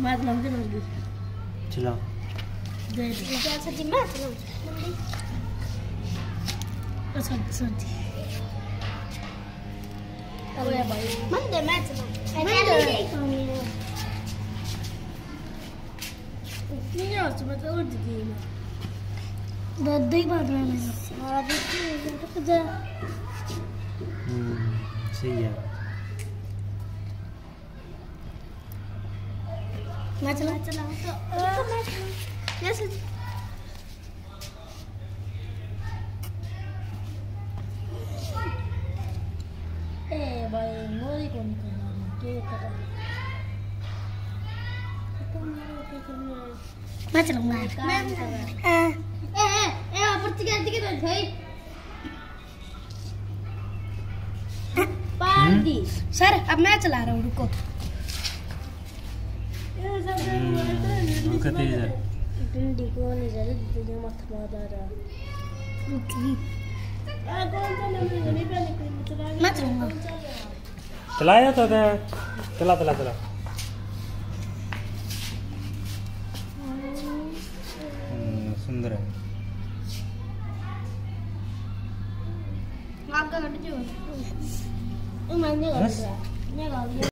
मैं चलाऊंगी चलाओ दे दे क्या सच्ची मैं चलाऊं सच्ची अरे भाई मन दे मैं चलाऊं नहीं यार तुम्हें तो उड़ गई दादी बात में और रुक जा सही है मैं चलाऊं तो कैसे ए भाई मोरी कौन करना क्या कर मैं चलाऊंगा मैं ए पर्ची कर दी के भाई पार्टी सर अब मैं चला रहा हूँ रुको तेज है डंडी को नहीं जा रही तुझे मत मार रहा रुकी मैं चलाऊंगा चलाया तो चला चला चला सुंदर है आगे हट जाओ मैंने कर दिया